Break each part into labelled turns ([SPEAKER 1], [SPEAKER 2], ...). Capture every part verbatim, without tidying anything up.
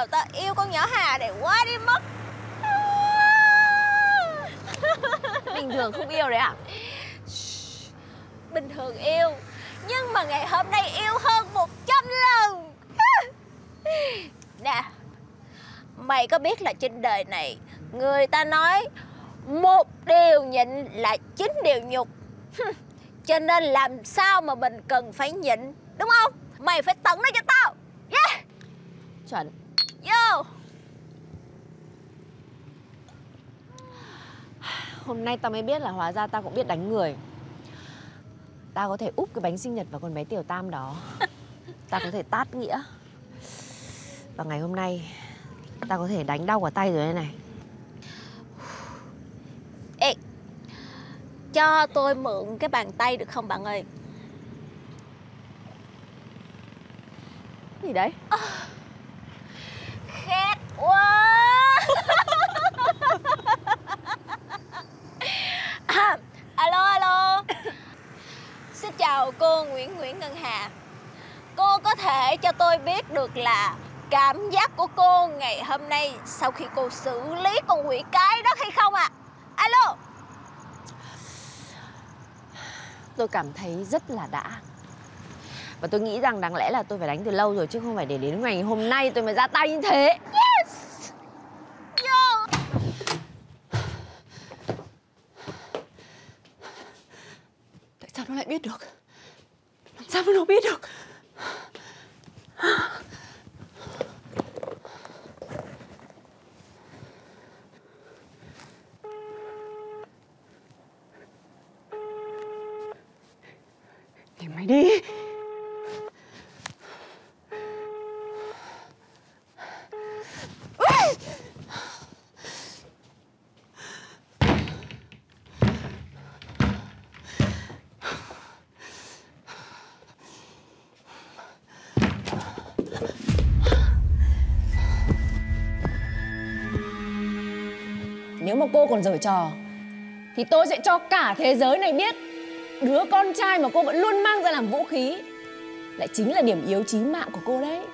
[SPEAKER 1] nào tao yêu con nhỏ Hà này quá đi mất.
[SPEAKER 2] Bình thường không yêu đấy à?
[SPEAKER 1] Bình thường yêu, nhưng mà ngày hôm nay yêu hơn một trăm lần. Nè, mày có biết là trên đời này người ta nói một điều nhịn là chín điều nhục. Cho nên làm sao mà mình cần phải nhịn, đúng không? Mày phải tận nó cho tao. Yeah.
[SPEAKER 2] Chuẩn.
[SPEAKER 1] Vô.
[SPEAKER 2] Hôm nay tao mới biết là hóa ra tao cũng biết đánh người. Tao có thể úp cái bánh sinh nhật vào con bé Tiểu Tam đó. Tao có thể tát Nghĩa. Và ngày hôm nay tao có thể đánh đau cả tay rồi đây này.
[SPEAKER 1] Ê, cho tôi mượn cái bàn tay được không bạn ơi?
[SPEAKER 2] Gì đấy?
[SPEAKER 1] À, khét quá. À, alo alo. Xin chào cô Nguyễn Nguyễn Ngân Hà. Cô có thể cho tôi biết được là cảm giác của cô ngày hôm nay sau khi cô xử lý con quỷ cái đó hay không ạ? À? Alo.
[SPEAKER 2] Tôi cảm thấy rất là đã. Và tôi nghĩ rằng đáng lẽ là tôi phải đánh từ lâu rồi, chứ không phải để đến ngày hôm nay tôi mới ra tay như thế.
[SPEAKER 1] Yes. Vô.
[SPEAKER 2] Tại sao nó lại biết được? Làm sao mà nó biết được? Để mày đi.
[SPEAKER 3] Nếu mà cô còn giở trò thì tôi sẽ cho cả thế giới này biết đứa con trai mà cô vẫn luôn mang ra làm vũ khí lại chính là điểm yếu chí mạng của cô đấy.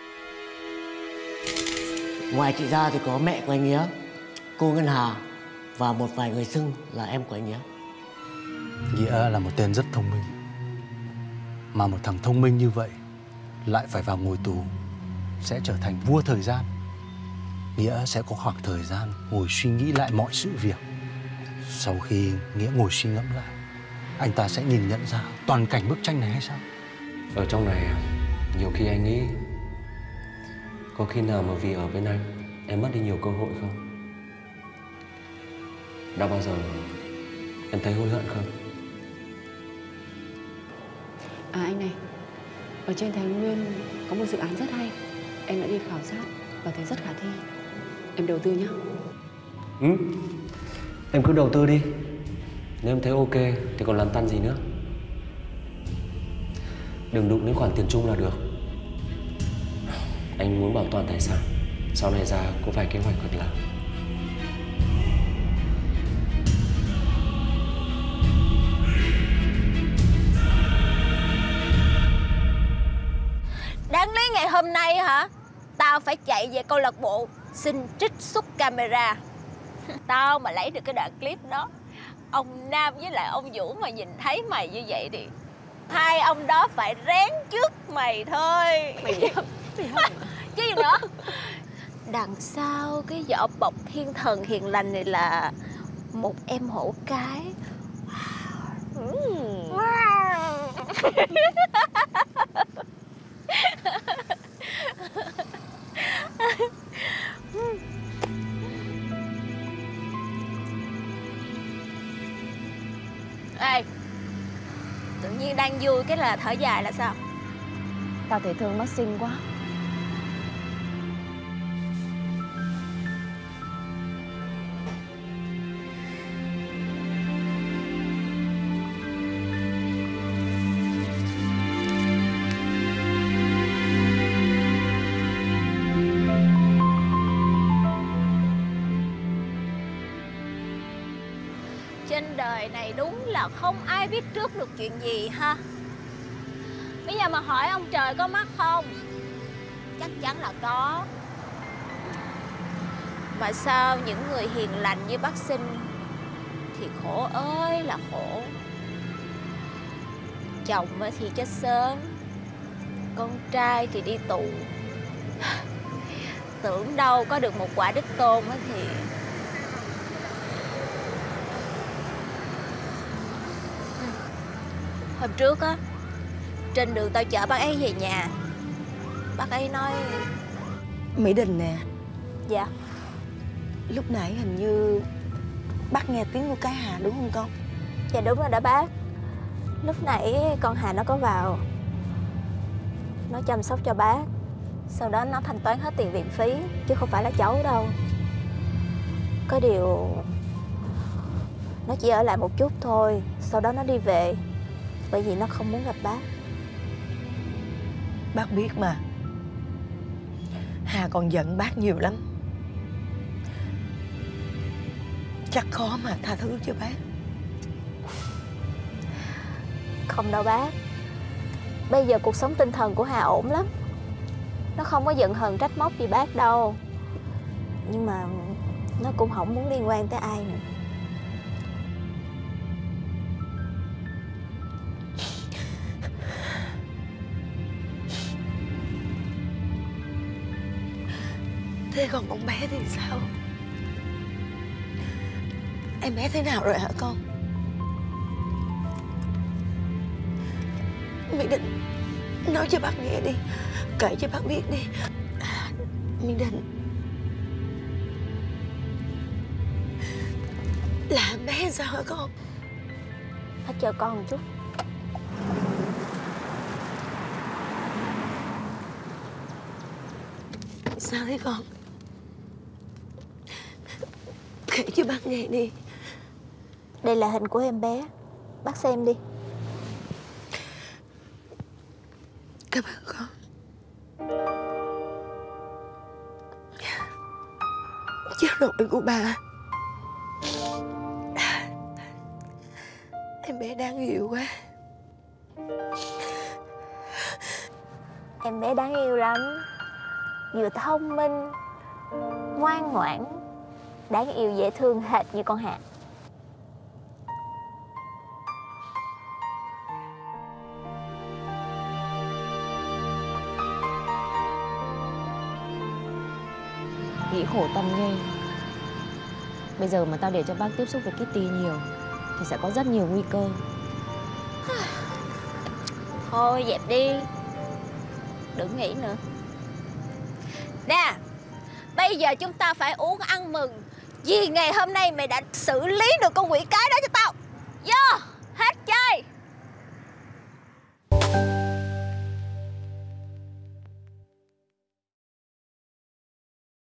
[SPEAKER 4] Ngoài chị ra thì có mẹ của anh Nghĩa, cô Ngân Hà và một vài người xưng là em của anh Nghĩa.
[SPEAKER 5] Nghĩa là một tên rất thông minh. Mà một thằng thông minh như vậy lại phải vào ngồi tù, sẽ trở thành vua thời gian. Nghĩa sẽ có khoảng thời gian ngồi suy nghĩ lại mọi sự việc. Sau khi Nghĩa ngồi suy ngẫm lại, anh ta sẽ nhìn nhận ra toàn cảnh bức tranh này hay sao?
[SPEAKER 6] Ở trong này nhiều khi anh nghĩ có khi nào mà vì ở bên anh em mất đi nhiều cơ hội không? Đã bao giờ em thấy hối hận không?
[SPEAKER 3] À anh này, ở trên Thái Nguyên có một dự án rất hay. Em đã đi khảo sát và thấy rất khả thi. Em đầu tư nhá.
[SPEAKER 6] Ừ, em cứ đầu tư đi. Nếu em thấy ok thì còn lăn tăn gì nữa. Đừng đụng đến khoản tiền chung là được. Anh muốn bảo toàn tài sản, sau này ra có vài kế hoạch cần làm.
[SPEAKER 1] Đáng lý ngày hôm nay hả, tao phải chạy về câu lạc bộ xin trích xuất camera. Tao mà lấy được cái đoạn clip đó, ông Nam với lại ông Vũ mà nhìn thấy mày như vậy thì hai ông đó phải rén trước mày thôi.
[SPEAKER 2] Mày biết không?
[SPEAKER 1] Chứ gì nữa. Đằng sau cái vỏ bọc thiên thần hiền lành này là một em hổ cái. Wow. Ê, tự nhiên đang vui cái là thở dài là sao?
[SPEAKER 2] Tao thấy thương mắt xinh quá.
[SPEAKER 1] Trên đời này đúng là không ai biết trước được chuyện gì ha. Bây giờ mà hỏi ông trời có mắt không? Chắc chắn là có. Mà sao những người hiền lành như bác Sinh thì khổ ơi là khổ. Chồng thì chết sớm, con trai thì đi tù. Tưởng đâu có được một quả đích tôn thì hôm trước á, trên đường tao chở bác ấy về nhà, bác ấy nói:
[SPEAKER 7] Mỹ Đình nè.
[SPEAKER 1] Dạ.
[SPEAKER 7] Lúc nãy hình như bác nghe tiếng của cái Hà đúng không con?
[SPEAKER 1] Dạ đúng rồi đó bác. Lúc nãy con Hà nó có vào, nó chăm sóc cho bác, sau đó nó thanh toán hết tiền viện phí, chứ không phải là cháu đâu. Có điều nó chỉ ở lại một chút thôi, sau đó nó đi về, bởi vì nó không muốn gặp bác.
[SPEAKER 7] Bác biết mà, Hà còn giận bác nhiều lắm. Chắc khó mà tha thứ cho bác.
[SPEAKER 1] Không đâu bác. Bây giờ cuộc sống tinh thần của Hà ổn lắm. Nó không có giận hờn trách móc gì bác đâu. Nhưng mà nó cũng không muốn liên quan tới ai nữa.
[SPEAKER 7] Thế còn con bé thì sao? Em bé thế nào rồi hả con? Mỹ Định, nói cho bác nghe đi, kể cho bác biết đi. Mỹ Định, là em bé sao hả con?
[SPEAKER 1] Hết chờ con một chút.
[SPEAKER 7] Sao thế con? Kể cho bác nghe đi.
[SPEAKER 1] Đây là hình của em bé, bác xem đi.
[SPEAKER 7] Cảm ơn con. Cháu nội của bà. Em bé đáng yêu quá.
[SPEAKER 1] Em bé đáng yêu lắm. Vừa thông minh, ngoan ngoãn, đáng yêu dễ thương hệt như con Hà.
[SPEAKER 2] Nghĩ khổ tâm ghê. Bây giờ mà tao để cho bác tiếp xúc với Kitty nhiều thì sẽ có rất nhiều nguy cơ.
[SPEAKER 1] Thôi dẹp đi, đừng nghĩ nữa. Nè, bây giờ chúng ta phải uống ăn mừng vì ngày hôm nay mày đã xử lý được con quỷ cái đó cho tao. Vô.